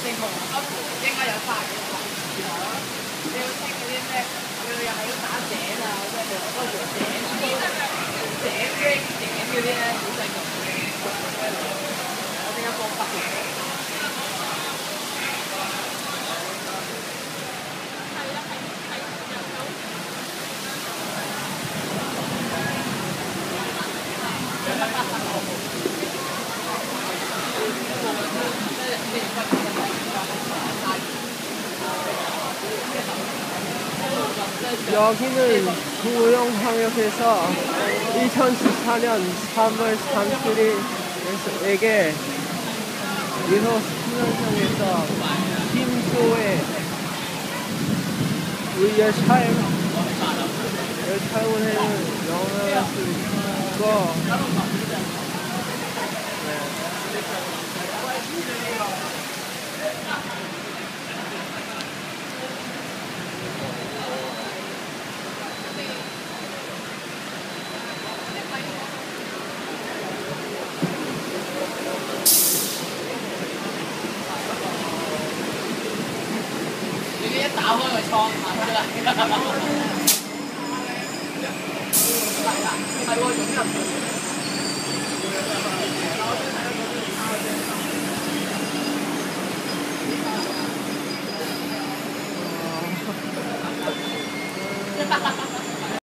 正同噏應該有花嘅。你要識嗰啲咩？佢又係要打井啊，即係嗰條井嗰啲咧，好正同。我點解放筆嘅？ 여기는 구룡항역에서 2014년 3월 30일에게 1호 수면상에서 김조에 의해 사용하는 영향을 쓰고 一打開個倉行出嚟，係喎，湧入。